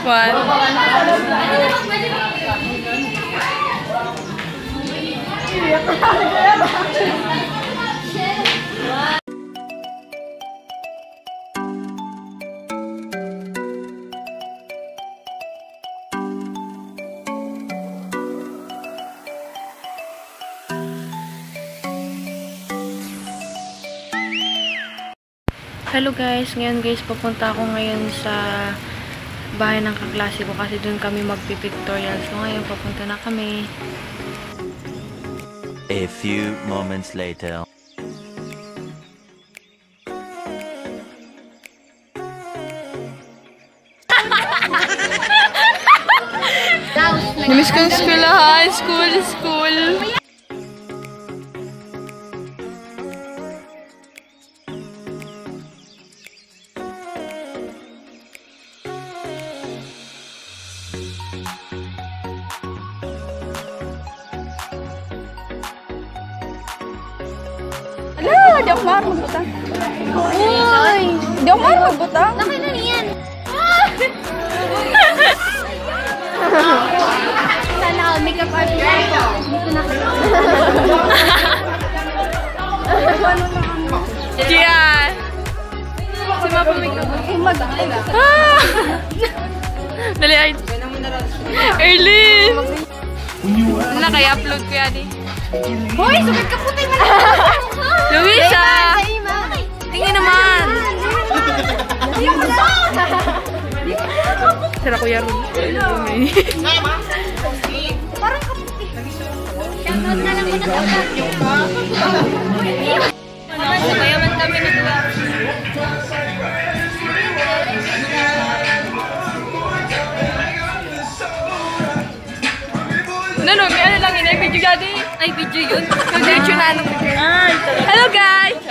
One. Hello guys, ngayon guys pupunta ako ngayon sa bahay ng kaklase ko kasi doon kami magpi-pictorial. So ngayon papunta na kami. A few moments later. Namiss ko yung eskwelahan, school. Ala, di ako marunong magbutang. Uy! Di ako marunong magbutang. Bakit na niyan? Sana ako, makeup artist ako. Dito na kayo. Gian! Si Mapa makeup. Dali ay. Early! Ano na kaya upload ko yan eh. Hoy, sugat ka puti mo na. Luisa! Tingin naman! Sara Kuya Ron. Parang kaputi. Shoutout na lang muna sa mayaman kami na dua. Ano, may ano lang yun. Ay, video gadi. Ay, video yun. Mag-video na ano. Hello guys!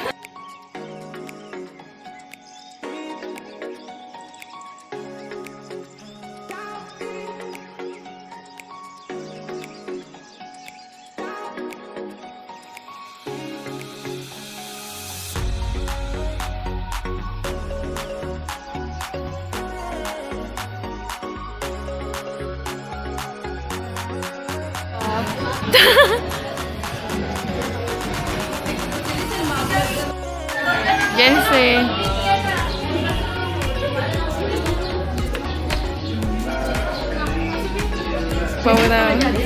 Jense. Pauna.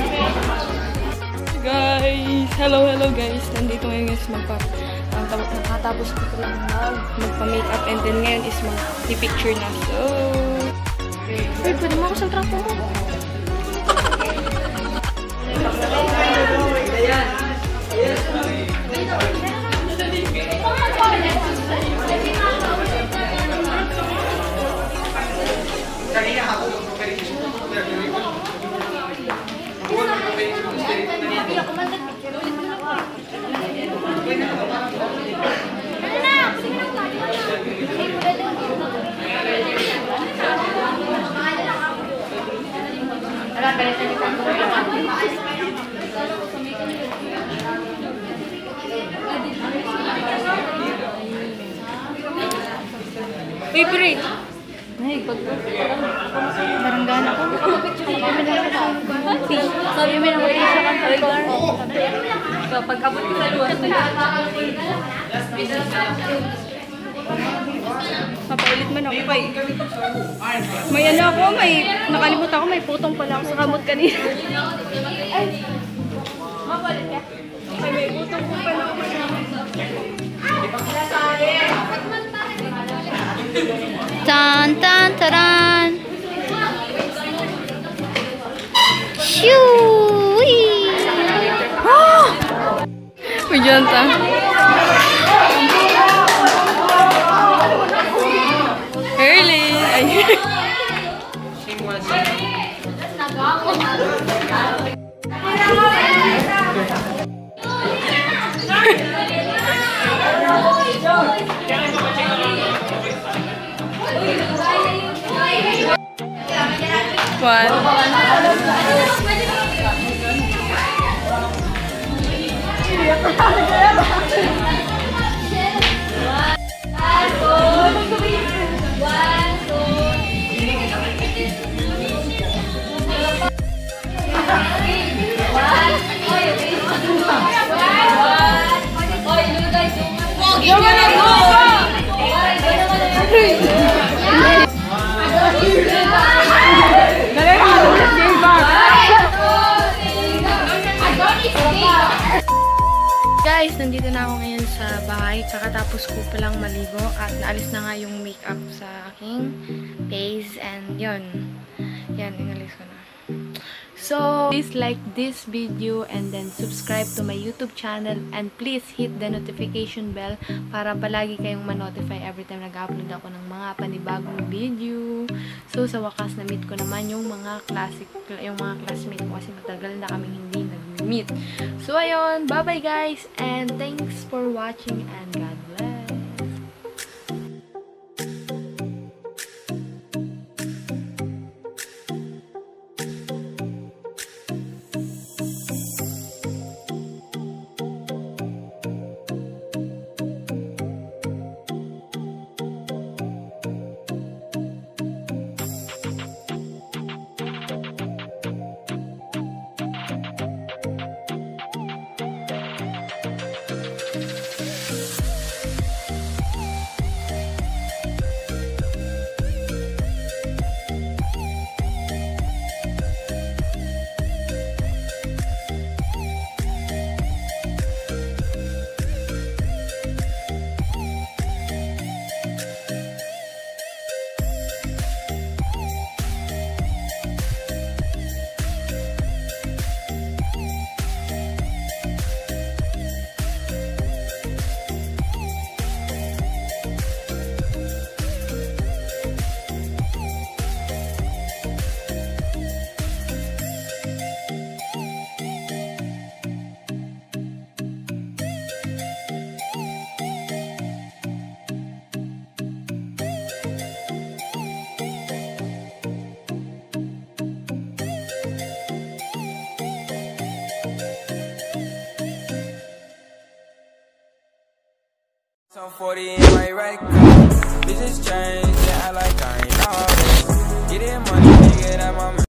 Guys, hello guys. Nandito ngayon guys nakatapos ko lang magpa-makeup and then ngayon is mag-picture na. So, wait, pwede mo ako sa trapo mo. Favorite. Ay, baranggana ko. Sabi mo na mag-isa ka sa lugar. Kapag abot ko sa lugar. Mapaulit man ako. May ano ako, nakalimutan ako, may putong pala ako sa kamot kanina. Ay, mapaulit ka? Ay, may putong po pala ako sa kamot. Tan tan taran. Shoo! Ah! May janta. Early. Ay. One. Guys, nandito na ako ngayon sa bahay. Kakatapos ko palang maligo at naalis na nga yung makeup sa aking face. And yun. Yan, inalis ko na. So, please like this video and then subscribe to my YouTube channel and please hit the notification bell para palagi kayong ma-notify every time nag-upload ako ng mga panibagong video. So, sa wakas na-meet ko naman yung mga classmate ko kasi matagal na kaming hindi nag-meet. So, ayun. Bye-bye guys and thanks for watching and God bless. I'm 40 in my right car. Bitches change, yeah, I like I ain't always. Get it money, nigga, that my